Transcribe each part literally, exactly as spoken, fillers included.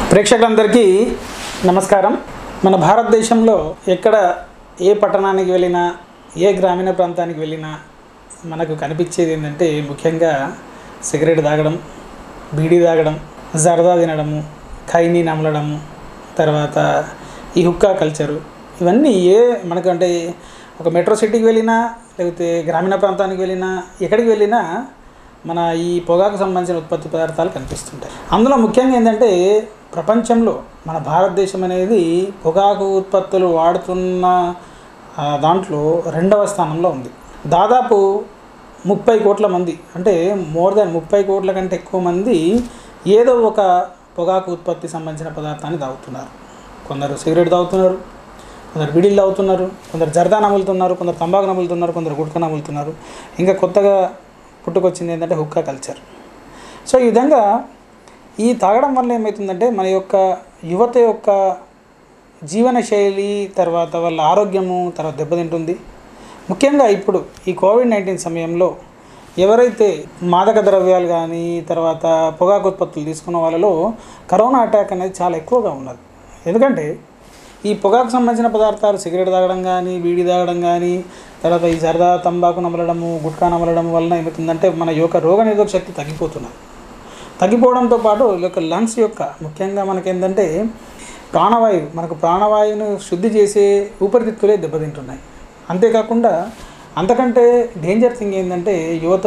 ప్రేక్షకులందరికీ నమస్కారం. మన భారతదేశంలో ఎక్కడ ఏ పట్టణానికి వెళ్ళినా ఏ గ్రామీణ ప్రాంతానికి వెళ్ళినా మనకు కనిపించేది ఏంటంటే ముఖ్యంగా సిగరెట్ తాగడం, బీడీ తాగడం, జర్దా తినడము, ఖైనీ నమలడము, తర్వాత ఈ హుక్కా కల్చరు, ఇవన్నీ ఏ మనకంటే ఒక మెట్రో సిటీకి వెళ్ళినా లేకపోతే గ్రామీణ ప్రాంతానికి వెళ్ళినా ఎక్కడికి వెళ్ళినా మన ఈ పొగాకు సంబంధించిన ఉత్పత్తి పదార్థాలు కనిపిస్తుంటాయి. అందులో ముఖ్యంగా ఏంటంటే ప్రపంచంలో మన భారతదేశం అనేది పొగాకు ఉత్పత్తులు వాడుతున్న దాంట్లో రెండవ స్థానంలో ఉంది. దాదాపు ముప్పై కోట్ల మంది, అంటే మోర్ దాన్ ముప్పై కోట్ల కంటే ఎక్కువ మంది ఏదో ఒక పొగాకు ఉత్పత్తి సంబంధించిన పదార్థాన్ని తాగుతున్నారు. కొందరు సిగరెట్ తాగుతున్నారు, కొందరు బీడీలు తాగుతున్నారు, కొందరు జర్దా నములుతున్నారు, కొందరు తంబాకు నములుతున్నారు, కొందరు గుట్కా నములుతున్నారు. ఇంకా కొత్తగా పుట్టుకొచ్చింది ఏంటంటే హుక్కా కల్చర్. సో ఈ విధంగా ఈ తాగడం వల్ల ఏమవుతుందంటే మన యొక్క యువత యొక్క జీవన శైలి, తర్వాత వాళ్ళ ఆరోగ్యము తర్వాత దెబ్బతింటుంది. ముఖ్యంగా ఇప్పుడు ఈ కోవిడ్ నైన్టీన్ సమయంలో ఎవరైతే మాదక ద్రవ్యాలు కానీ తర్వాత పొగాకు ఉత్పత్తులు తీసుకున్న వాళ్ళలో కరోనా అటాక్ అనేది చాలా ఎక్కువగా ఉన్నది. ఎందుకంటే ఈ పొగాకు సంబంధించిన పదార్థాలు సిగరెట్ తాగడం కానీ, బీడీ తాగడం కానీ, తర్వాత ఈ జర్దా తంబాకు నమలడము, గుట్కా నమలడం వలన ఏమవుతుందంటే మన యొక్క రోగ నిరోధక శక్తి తగ్గిపోతున్నది. తగ్గిపోవడంతో పాటు ఈ యొక్క లంగ్స్ యొక్క ముఖ్యంగా మనకేంటంటే ప్రాణవాయువు, మనకు ప్రాణవాయువును శుద్ధి చేసే ఊపిరితిత్తులే దెబ్బతింటున్నాయి. అంతేకాకుండా అంతకంటే డేంజర్ థింగ్ ఏంటంటే యువత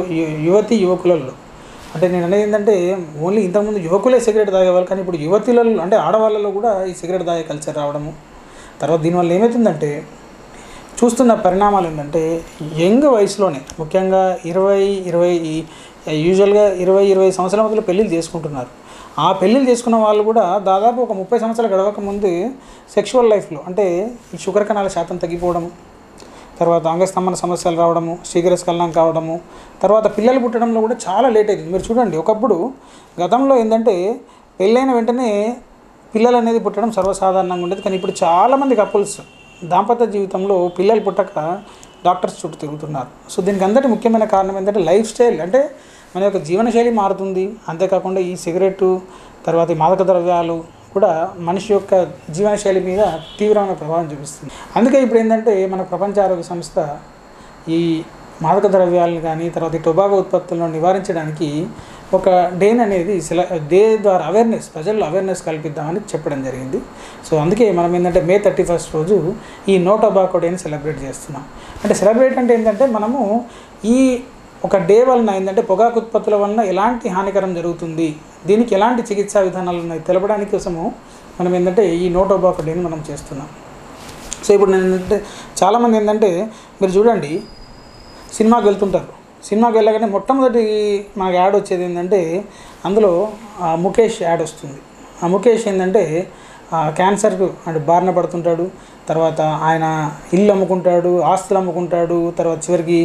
యువతి యువకులలో, అంటే నేను అనేది ఏంటంటే ఓన్లీ ఇంతకుముందు యువకులే సిగరెట్ తాగేవాళ్ళు, కానీ ఇప్పుడు యువతులలో అంటే ఆడవాళ్ళలో కూడా ఈ సిగరెట్ తాగే కల్చర్ రావడము. తర్వాత దీనివల్ల ఏమవుతుందంటే చూస్తున్న పరిణామాలు ఏంటంటే యంగ్ వయసులోనే ముఖ్యంగా ఇరవై ఇరవై యూజువల్గా ఇరవై ఇరవై సంవత్సరాల మధ్యలో పెళ్ళిళ్ళు చేసుకుంటున్నారు. ఆ పెళ్ళిళ్ళు చేసుకున్న వాళ్ళు కూడా దాదాపు ఒక ముప్పై సంవత్సరాలు గడవక ముందు సెక్షువల్ లైఫ్లో అంటే ఈ షుగర్ కణాల శాతం తగ్గిపోవడము, తర్వాత అంగస్తంభన సమస్యలు రావడము, శీఘ్రస్ఖలనం కావడము, తర్వాత పిల్లలు పుట్టడంలో కూడా చాలా లేట్ అయింది. మీరు చూడండి, ఒకప్పుడు గతంలో ఏంటంటే పెళ్ళైన వెంటనే పిల్లలు అనేది పుట్టడం సర్వసాధారణంగా ఉండేది. కానీ ఇప్పుడు చాలామంది కపుల్స్ దాంపత్య జీవితంలో పిల్లలు పుట్టక డాక్టర్స్ చుట్టూ తిరుగుతున్నారు. సో దీనికి అందరికీ ముఖ్యమైన కారణం ఏంటంటే లైఫ్ స్టైల్, అంటే మన యొక్క జీవనశైలి మారుతుంది. అంతేకాకుండా ఈ సిగరెట్టు తర్వాత ఈ మాదక ద్రవ్యాలు కూడా మనిషి యొక్క జీవనశైలి మీద తీవ్రమైన ప్రభావం చూపిస్తుంది. అందుకే ఇప్పుడు ఏంటంటే మన ప్రపంచ ఆరోగ్య సంస్థ ఈ మాదక ద్రవ్యాలను కానీ తర్వాత ఈ టొబాకో ఉత్పత్తులను నివారించడానికి ఒక డేన్ అనేది సెల డే ద్వారా అవేర్నెస్, ప్రజల్లో అవేర్నెస్ కల్పిద్దామని చెప్పడం జరిగింది. సో అందుకే మనం ఏంటంటే మే థర్టీ ఫస్ట్ రోజు ఈ నో టొబాకో డేని సెలబ్రేట్ చేస్తున్నాం. అంటే సెలబ్రేట్ అంటే ఏంటంటే మనము ఈ ఒక డే వలన ఏంటంటే పొగాకు ఉత్పత్తుల వలన ఎలాంటి హానికరం జరుగుతుంది, దీనికి ఎలాంటి చికిత్సా విధానాలు ఉన్నాయి తెలపడానికి కోసము మనం ఏంటంటే ఈ నో టొబాకో డేని మనం చేస్తున్నాం. సో ఇప్పుడు నేను ఏంటంటే చాలామంది ఏంటంటే మీరు చూడండి, సినిమాకి వెళ్తుంటారు, సినిమాకి వెళ్ళగానే మొట్టమొదటి మనకు యాడ్ వచ్చేది ఏంటంటే అందులో ముఖేష్ యాడ్ వస్తుంది. ఆ ముఖేష్ ఏంటంటే క్యాన్సర్కు అంటే బారిన పడుతుంటాడు, తర్వాత ఆయన ఇల్లు అమ్ముకుంటాడు, ఆస్తులు అమ్ముకుంటాడు, తర్వాత చివరికి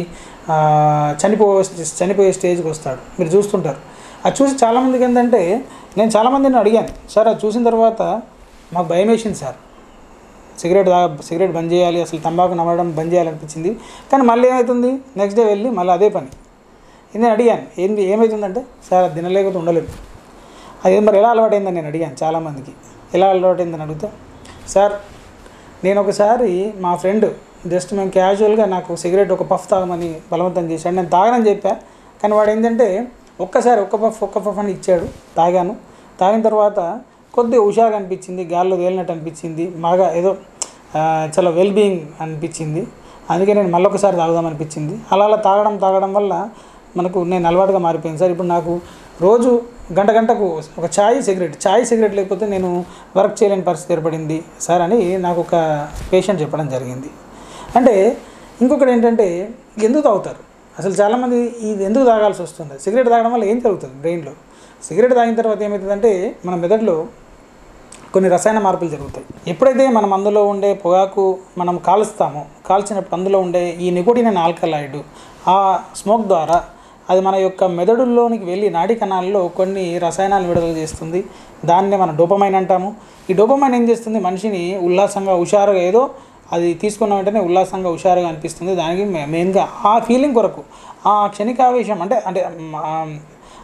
చనిపోయే చనిపోయే స్టేజ్కి వస్తాడు. మీరు చూస్తుంటారు. అది చూసి చాలామందికి ఏంటంటే నేను చాలామందిని అడిగాను, సార్ అది చూసిన తర్వాత మాకు భయం వేసింది సార్, సిగరెట్ తా సిగరెట్ బంద్ చేయాలి, అసలు తంబాకు నమలడం బంద్ చేయాలనిపించింది. కానీ మళ్ళీ ఏమవుతుంది, నెక్స్ట్ డే వెళ్ళి మళ్ళీ అదే పని. నేను అడిగాను ఏంది ఏమవుతుందంటే సార్ అది తినలేకపోతే ఉండలేదు. అది మరి ఎలా అలవాటైందని నేను అడిగాను చాలామందికి. ఎలా అలవాటైందని అడిగితే సార్ నేను ఒకసారి మా ఫ్రెండ్ జస్ట్ మేము క్యాజువల్గా నాకు సిగరెట్ ఒక పఫ్ తాగమని బలవంతం చేశాడు. నేను తాగనని చెప్పా, కానీ వాడు ఏంటంటే ఒక్కసారి ఒక్క పఫ్ ఒక్క పఫ్ అని ఇచ్చాడు. తాగాను. తాగిన తర్వాత కొద్దిగా హుషారుగా అనిపించింది, గాల్లో తేలినట్టు అనిపించింది, బాగా ఏదో చాలా వెల్ బీయింగ్ అనిపించింది. అందుకే నేను మళ్ళొకసారి తాగుదామనిపించింది. అలా అలా తాగడం తాగడం వల్ల మనకు నేను అలవాటుగా మారిపోయింది సార్. ఇప్పుడు నాకు రోజు గంట గంటకు ఒక ఛాయ్ సిగరెట్ ఛాయ్ సిగరెట్ లేకపోతే నేను వర్క్ చేయలేని పరిస్థితి ఏర్పడింది సార్ అని నాకు ఒక పేషెంట్ చెప్పడం జరిగింది. అంటే ఇంకొకటి ఏంటంటే ఎందుకు తాగుతారు అసలు చాలామంది, ఇది ఎందుకు తాగాల్సి వస్తుంది, సిగరెట్ తాగడం వల్ల ఏం జరుగుతుంది బ్రెయిన్లో, సిగరెట్ తాగిన తర్వాత ఏమవుతుందంటే మన మెదడులో కొన్ని రసాయన మార్పులు జరుగుతాయి. ఎప్పుడైతే మనం అందులో ఉండే పొగాకు మనం కాలుస్తామో, కాల్చినప్పుడు అందులో ఉండే ఈ నికోటిన్ అనే ఆల్కలాయిడ్ ఆ స్మోక్ ద్వారా అది మన యొక్క మెదడుల్లోనికి వెళ్ళి నాడీ కణాల్లో కొన్ని రసాయనాలు విడుదల చేస్తుంది. దాన్నే మనం డోపమైన్ అంటాము. ఈ డోపమైన్ ఏం చేస్తుంది, మనిషిని ఉల్లాసంగా హుషారుగా ఏదో అది తీసుకున్న వెంటనే ఉల్లాసంగా హుషారుగా అనిపిస్తుంది. దానికి మెయిన్గా ఆ ఫీలింగ్ కొరకు ఆ క్షణికావేశం అంటే అంటే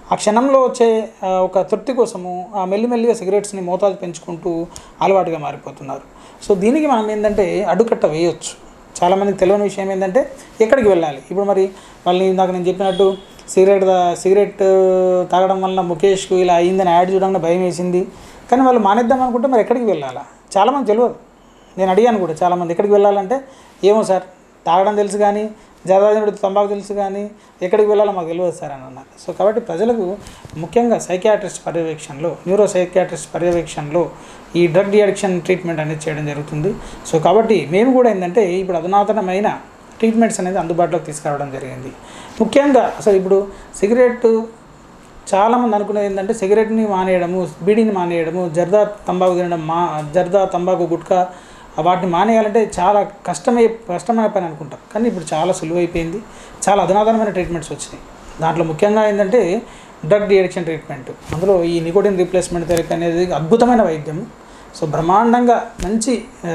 ఆ క్షణంలో వచ్చే ఒక తృప్తి కోసము ఆ మెల్లిమెల్లిగా సిగరెట్స్ని మోతాదు పెంచుకుంటూ అలవాటుగా మారిపోతున్నారు. సో దీనికి మనం ఏంటంటే అడ్డుకట్ట వేయొచ్చు. చాలామందికి తెలియని విషయం ఏంటంటే ఎక్కడికి వెళ్ళాలి. ఇప్పుడు మరి వాళ్ళని ఇందాక నేను చెప్పినట్టు సిగరెట్ సిగరెట్ తాగడం వల్ల ముఖేష్కు ఇలా అయిందని యాడ్ చూడడానికి భయం వేసింది, కానీ వాళ్ళు మానేద్దాం అనుకుంటే మరి ఎక్కడికి వెళ్ళాలా చాలామంది తెలియదు. నేను అడిగాను కూడా చాలామంది ఎక్కడికి వెళ్ళాలంటే ఏమో సార్ తాగడం తెలుసు కానీ జర్దాజుడు తంబాకు తెలుసు కానీ ఎక్కడికి వెళ్ళాలో మాకు తెలియదు సార్ అని అన్నారు. సో కాబట్టి ప్రజలకు ముఖ్యంగా సైకియాట్రిస్ట్ పర్యవేక్షణలో న్యూరో సైకియాట్రిస్ట్ పర్యవేక్షణలో ఈ డ్రగ్ డిఅడిక్షన్ ట్రీట్మెంట్ అనేది చేయడం జరుగుతుంది. సో కాబట్టి మేము కూడా ఏంటంటే ఇప్పుడు అధునాతనమైన ట్రీట్మెంట్స్ అనేది అందుబాటులోకి తీసుకురావడం జరిగింది. ముఖ్యంగా అసలు ఇప్పుడు సిగరెట్ చాలామంది అనుకునేది ఏంటంటే సిగరెట్ని మానేయడము, బీడీని మానేయడము, జర్దా తంబాకు తినడం, మా జర్దా తంబాకు గుట్కా వాటిని మానేయాలంటే చాలా కష్టమై కష్టమైన పని అనుకుంటాం. కానీ ఇప్పుడు చాలా సులువైపోయింది. చాలా అధునాతనమైన ట్రీట్మెంట్స్ వచ్చినాయి. దాంట్లో ముఖ్యంగా ఏంటంటే డ్రగ్ డిఅడిక్షన్ ట్రీట్మెంట్. అందులో ఈ నికోటిన్ రీప్లేస్మెంట్ థెరపీ అనేది అద్భుతమైన వైద్యం. సో బ్రహ్మాండంగా మంచి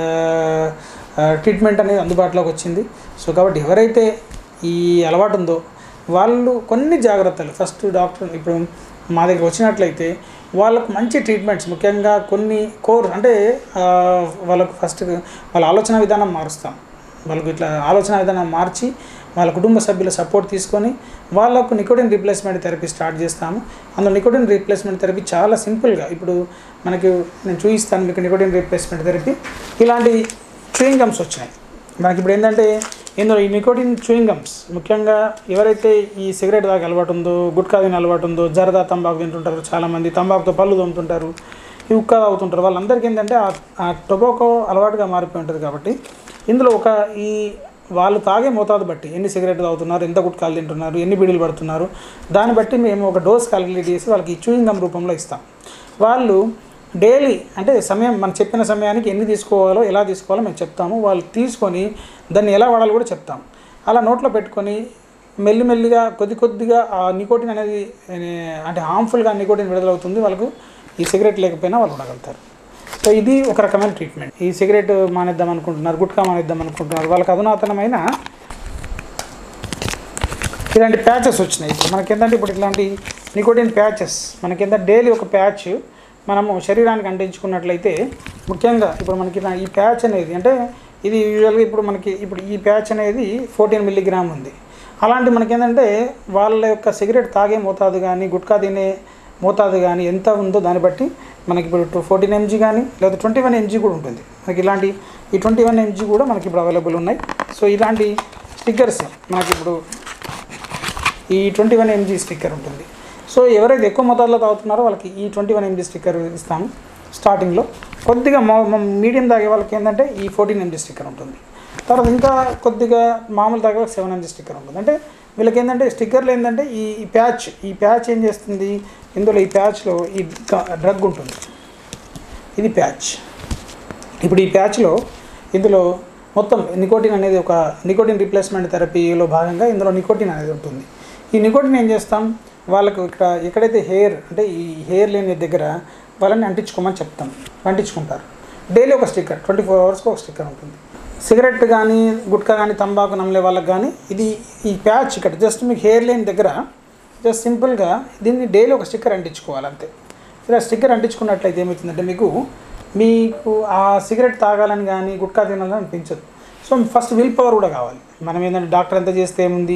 ట్రీట్మెంట్ అనేది అందుబాటులోకి వచ్చింది. సో కాబట్టి ఎవరైతే ఈ అలవాటు ఉందో వాళ్ళు కొన్ని జాగ్రత్తలు ఫస్ట్ డాక్టర్ ఇప్పుడు మా దగ్గర వచ్చినట్లయితే వాళ్ళకు మంచి ట్రీట్మెంట్స్ ముఖ్యంగా కొన్ని కోర్ అంటే వాళ్ళకు ఫస్ట్ వాళ్ళ ఆలోచన విధానం మారుస్తాం. వాళ్ళకు ఇట్లా ఆలోచన విధానం మార్చి వాళ్ళ కుటుంబ సభ్యుల సపోర్ట్ తీసుకొని వాళ్ళకు నికోటిన్ రీప్లేస్మెంట్ థెరపీ స్టార్ట్ చేస్తాము. అందులో నికోటిన్ రీప్లేస్మెంట్ థెరపీ చాలా సింపుల్గా ఇప్పుడు మనకి నేను చూపిస్తాను మీకు నికోటిన్ రీప్లేస్మెంట్ థెరపీ. ఇలాంటి చూయింగ్ గమ్స్ వచ్చినాయి మనకి. ఇప్పుడు ఏంటంటే ఇందులో ఈ నికోటిన్ చూయింగ్ గమ్స్ ముఖ్యంగా ఎవరైతే ఈ సిగరెట్ దాకా అలవాటు ఉందో, గుట్కా తిన అలవాటు ఉందో, జరదా తంబాకు తింటుంటారు చాలామంది, తంబాకుతో పళ్ళు తోముతుంటారు, ఈ ఉక్క తాగుతుంటారు, వాళ్ళందరికీ ఏంటంటే ఆ టొబాకో అలవాటుగా మారిపోయి ఉంటుంది. కాబట్టి ఇందులో ఒక ఈ వాళ్ళు తాగే మోతాదు బట్టి ఎన్ని సిగరెట్ తాగుతున్నారు, ఎంత గుట్కాలు తింటున్నారు, ఎన్ని బీడీలు పడుతున్నారు, దాన్ని బట్టి మేము ఒక డోస్ క్యాలిక్యులేట్ చేసి వాళ్ళకి చూయింగ్ గమ్ రూపంలో ఇస్తాం. వాళ్ళు డైలీ అంటే సమయం మనం చెప్పిన సమయానికి ఎన్ని తీసుకోవాలో ఎలా తీసుకోవాలో మేము చెప్తాము. వాళ్ళు తీసుకొని దాన్ని ఎలా వాడాలో కూడా చెప్తాము. అలా నోట్లో పెట్టుకొని మెల్లిమెల్లిగా కొద్ది కొద్దిగా ఆ నికోటిన్ అనేది అంటే హార్మ్ఫుల్గా నికోటిన్ విడుదలవుతుంది. వాళ్ళకు ఈ సిగరెట్ లేకపోయినా వాళ్ళు ఉండగలుగుతారు. సో ఇది ఒక రకమైన ట్రీట్మెంట్. ఈ సిగరెట్ మానేద్దాం అనుకుంటున్నారు, గుట్కా మానేద్దాం అనుకుంటున్నారు, వాళ్ళకి అధునాతనమైన ఇలాంటి ప్యాచెస్ వచ్చినాయి. ఇప్పుడు మనకేంటంటే ఇప్పుడు ఇట్లాంటి నికోటిన్ ప్యాచెస్ మనకేంటంటే డైలీ ఒక ప్యాచ్ మనము శరీరానికి అంటించుకున్నట్లయితే ముఖ్యంగా ఇప్పుడు మనకి ఈ ప్యాచ్ అనేది అంటే ఇది యూజువల్గా ఇప్పుడు మనకి ఇప్పుడు ఈ ప్యాచ్ అనేది ఫోర్టీన్ మిల్లీగ్రామ్ ఉంది. అలాంటి మనకేంటంటే వాళ్ళ యొక్క సిగరెట్ తాగే మోతాదు కానీ గుట్కా తినే మోతాదు కానీ ఎంత ఉందో దాన్ని బట్టి మనకి ఇప్పుడు ఫోర్టీన్ ఎంజీ కానీ లేదా ట్వంటీ వన్ ఎంజీ కూడా ఉంటుంది. మనకి ఇలాంటి ఈ ట్వంటీ వన్ ఎంజీ కూడా మనకి ఇప్పుడు అవైలబుల్ ఉన్నాయి. సో ఇలాంటి స్టిక్కర్స్ మనకి ఇప్పుడు ఈ ట్వంటీ వన్ ఎంజీ స్టిక్కర్ ఉంటుంది. సో ఎవరైతే ఎక్కువ మోతాదులో తాగుతున్నారో వాళ్ళకి ఈ ట్వంటీ వన్ ఎంజీ స్టిక్కర్ ఇస్తాము స్టార్టింగ్లో. కొద్దిగా మీడియం తాగే వాళ్ళకి ఏంటంటే ఈ ఫోర్టీన్ ఎంజీ స్టిక్కర్ ఉంటుంది. తర్వాత ఇంకా కొద్దిగా మామూలు తాగే వాళ్ళకి సెవెన్ ఎంజీ స్టిక్కర్ ఉంటుంది. అంటే వీళ్ళకి ఏంటంటే స్టిక్కర్లు ఏంటంటే ఈ ప్యాచ్ ఈ ప్యాచ్ ఏం చేస్తుంది, ఇందులో ఈ ప్యాచ్లో ఈ డ్రగ్ ఉంటుంది, ఇది ప్యాచ్. ఇప్పుడు ఈ ప్యాచ్లో ఇందులో మొత్తం నికోటిన్ అనేది ఒక నికోటిన్ రీప్లేస్మెంట్ థెరపీలో భాగంగా ఇందులో నికోటిన్ అనేది ఉంటుంది. ఈ నికోటిన్ ఏం చేస్తాం వాళ్ళకు ఇక్కడ ఎక్కడైతే హెయిర్ అంటే ఈ హెయిర్ లేని దగ్గర వాళ్ళని అంటించుకోమని చెప్తాం, అంటించుకుంటారు. డైలీ ఒక స్టిక్కర్ ట్వంటీ ఫోర్ అవర్స్కి ఒక స్టిక్కర్ ఉంటుంది. సిగరెట్ కానీ గుట్కా కానీ తంబాకు నమ్మలే వాళ్ళకి కానీ ఇది ఈ ప్యాచ్ ఇక్కడ జస్ట్ మీకు హెయిర్ లేని దగ్గర జస్ట్ సింపుల్గా దీన్ని డైలీ ఒక స్టిక్కర్ అంటించుకోవాలి అంతే. ఇలా స్టిక్కర్ అంటించుకున్నట్లయితే ఏమవుతుందంటే మీకు మీకు ఆ సిగరెట్ తాగాలని కానీ గుట్కా తినాలని అనిపించదు. సో ఫస్ట్ విల్ పవర్ కూడా కావాలి. మనం ఏంటంటే డాక్టర్ ఎంత చేస్తే ఏముంది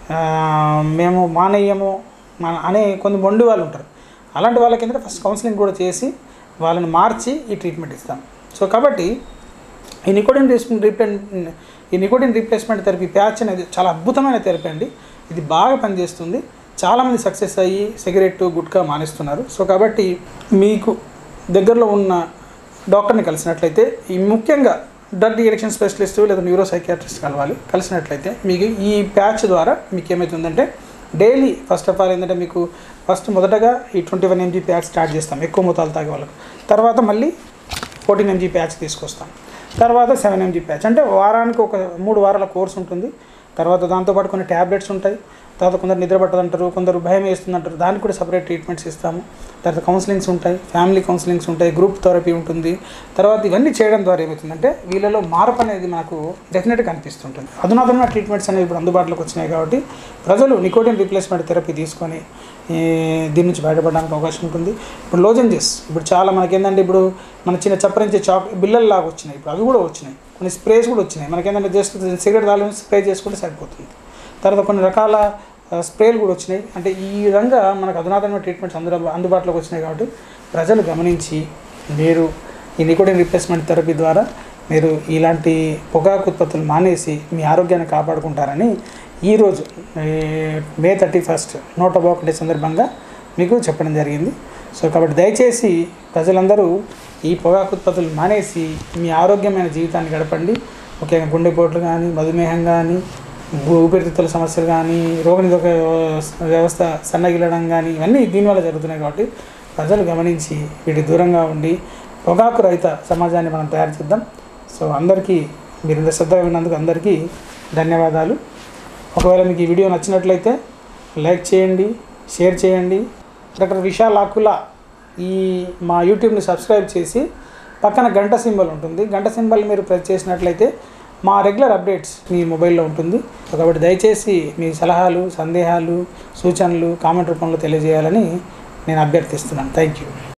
మేము మానేయము మన అనే కొన్ని మొండి వాళ్ళు ఉంటారు. అలాంటి వాళ్ళకి ఏంటంటే ఫస్ట్ కౌన్సిలింగ్ కూడా చేసి వాళ్ళని మార్చి ఈ ట్రీట్మెంట్ ఇస్తాం. సో కాబట్టి ఈ నికోటిన్ రీప్లేస్మెంట్ ఈ నికోటిన్ రీప్లేస్మెంట్ థెరపీ ప్యాచ్ అనేది చాలా అద్భుతమైన థెరపీ అండి. ఇది బాగా పనిచేస్తుంది. చాలామంది సక్సెస్ అయ్యి సిగరెట్ గుట్కా మానేస్తున్నారు. సో కాబట్టి మీకు దగ్గరలో ఉన్న డాక్టర్ని కలిసినట్లయితే ఈ ముఖ్యంగా డ్రగ్ డిఅడిక్షన్ స్పెషలిస్ట్ లేదా న్యూరో సైకియాట్రిస్ట్ కలవాలి. కలిసినట్లయితే మీకు ఈ ప్యాచ్ ద్వారా మీకు ఏమవుతుందంటే డైలీ ఫస్ట్ ఆఫ్ ఆల్ ఏంటంటే మీకు ఫస్ట్ మొదటగా ఈ twenty one MG patch start చేస్తాం ఎక్కువ మోతాదు తాగే వాళ్ళకు. తర్వాత మళ్ళీ ఫోర్టీన్ ఎంజీ ప్యాచ్ తీసుకొస్తాం. తర్వాత సెవెన్ ఎంజీ ప్యాచ్ అంటే వారానికి ఒక మూడు వారాల కోర్స్ ఉంటుంది. తర్వాత దాంతోపాటు కొన్ని ట్యాబ్లెట్స్ ఉంటాయి. తర్వాత కొందరు నిద్ర పట్టదంటారు, కొందరు భయం వేస్తుందంటారు, దానికి కూడా సపరేట్ ట్రీట్మెంట్స్ ఇస్తాము. తర్వాత కౌన్సిలింగ్స్ ఉంటాయి, ఫ్యామిలీ కౌన్సిలింగ్స్ ఉంటాయి, గ్రూప్ థెరపీ ఉంటుంది. తర్వాత ఇవన్నీ చేయడం ద్వారా ఏమవుతుందంటే వీళ్ళలో మార్పు అనేది మనకు డెఫినెట్గా కనిపిస్తుంటుంది. అధునాతనమైన ట్రీట్మెంట్స్ అనేవి ఇప్పుడు అందుబాటులోకి వచ్చినాయి కాబట్టి ప్రజలు నికోటిన్ రీప్లేస్మెంట్ థెరపీ తీసుకొని దీని నుంచి బయటపడడానికి అవకాశం ఉంటుంది. ఇప్పుడు లోజెంజెస్ ఇప్పుడు చాలా మనకేంటంటే ఇప్పుడు మన చిన్న చప్పరించే చాక్ బిల్లల్లాగా వచ్చినాయి, ఇప్పుడు అవి కూడా వచ్చినాయి. కొన్ని స్ప్రేస్ కూడా వచ్చినాయి. మనకేంటంటే జస్ట్ సిగరెట్ తాళం స్ప్రే చేసుకుంటే సరిపోతుంది. తర్వాత కొన్ని రకాల స్ప్రేలు కూడా వచ్చినాయి. అంటే ఈ విధంగా మనకు అధునాతనమైన ట్రీట్మెంట్స్ అందు అందుబాటులోకి వచ్చినాయి కాబట్టి ప్రజలు గమనించి మీరు ఈ నికోటిన్ రీప్లేస్మెంట్ థెరపీ ద్వారా మీరు ఇలాంటి పొగాకు ఉత్పత్తులు మానేసి మీ ఆరోగ్యాన్ని కాపాడుకుంటారని ఈరోజు May thirty first no tobacco day సందర్భంగా మీకు చెప్పడం జరిగింది. సో కాబట్టి దయచేసి ప్రజలందరూ ఈ పొగాకు ఉత్పత్తులు మానేసి మీ ఆరోగ్యమైన జీవితాన్ని గడపండి. ముఖ్యంగా గుండెపోట్లు కానీ, మధుమేహం కానీ, ఊపిరితిత్తుల సమస్యలు కానీ, రోగనిరోధక వ్యవస్థ సన్నగిల్లడం కానీ ఇవన్నీ దీనివల్ల జరుగుతున్నాయి. కాబట్టి ప్రజలు గమనించి వీటి దూరంగా ఉండి పొగాకు రహిత సమాజాన్ని మనం తయారు చేద్దాం. సో అందరికీ మీరు ఇంత శ్రద్ధగా విన్నందుకు అందరికీ ధన్యవాదాలు. ఒకవేళ మీకు ఈ వీడియో నచ్చినట్లయితే లైక్ చేయండి, షేర్ చేయండి. డాక్టర్ విశాల్ ఆకుల ఈ మా యూట్యూబ్ని సబ్స్క్రైబ్ చేసి పక్కన గంట సింబల్ ఉంటుంది, గంట సింబల్ మీరు ప్రెస్ చేసినట్లయితే మా రెగ్యులర్ అప్డేట్స్ మీ మొబైల్లో ఉంటుంది. కాబట్టి దయచేసి మీ సలహాలు, సందేహాలు, సూచనలు కామెంట్ రూపంలో తెలియజేయాలని నేను అభ్యర్థిస్తున్నాను. Thank you.